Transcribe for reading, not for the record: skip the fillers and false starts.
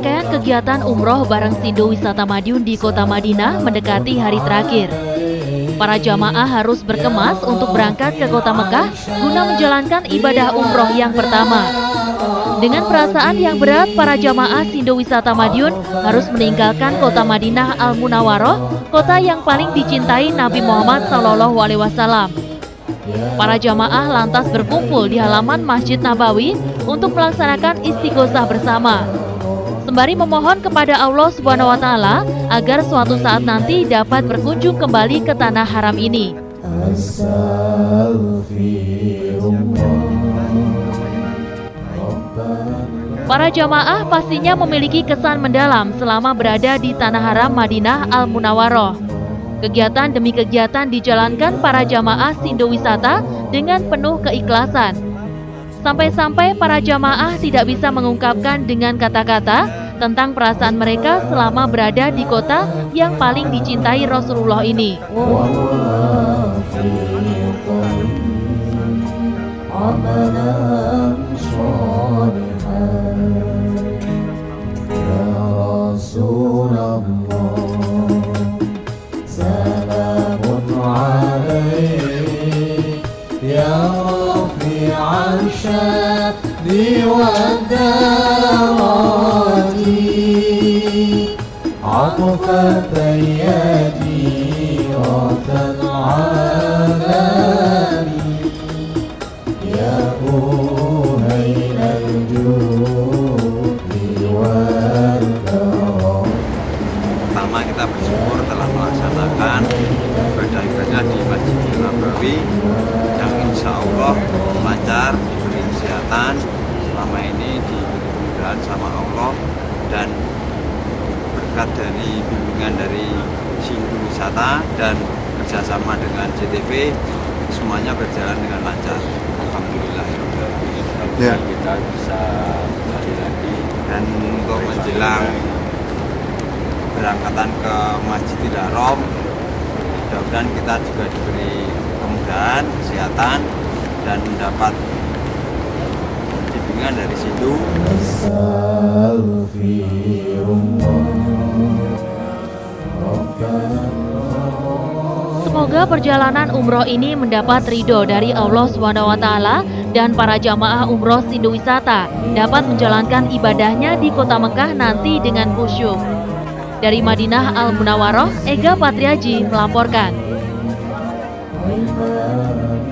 Rangkaian kegiatan umroh bareng Sindo Wisata Madiun di Kota Madinah mendekati hari terakhir. Para jamaah harus berkemas untuk berangkat ke Kota Mekah guna menjalankan ibadah umroh yang pertama. Dengan perasaan yang berat, para jamaah Sindo Wisata Madiun harus meninggalkan Kota Madinah Al-Munawwaroh, kota yang paling dicintai Nabi Muhammad SAW. Para jamaah lantas berkumpul di halaman Masjid Nabawi untuk melaksanakan istighosah bersama, sembari memohon kepada Allah SWT agar suatu saat nanti dapat berkunjung kembali ke tanah haram ini. Para jamaah pastinya memiliki kesan mendalam selama berada di tanah haram Madinah Al-Munawwaroh. Kegiatan demi kegiatan dijalankan para jamaah Sindo Wisata dengan penuh keikhlasan. Sampai-sampai para jamaah tidak bisa mengungkapkan dengan kata-kata tentang perasaan mereka selama berada di kota yang paling dicintai Rasulullah ini. Pertama, kita bersyukur telah melaksanakan ibadah di Masjid Nabawi yang insya Allah lancar, diberi kesehatan selama ini, diberi kemudahan sama Allah, dan berkat dari bimbingan dari Sindo Wisata dan kerjasama dengan JTV, semuanya berjalan dengan lancar. Alhamdulillahirrahmanirrahim. Ya. Kita bisa kembali lagi, dan untuk menjelang berangkatan ke Masjidil Haram, mudah-mudahan kita juga diberi kemudahan, kesehatan, dan mendapat bimbingan dari Sindo. Semoga perjalanan umroh ini mendapat ridho dari Allah SWT dan para jamaah umroh Sindo Wisata dapat menjalankan ibadahnya di Kota Mekah nanti dengan khusyuk. Dari Madinah Al-Munawwaroh, Ega Patriaji melaporkan.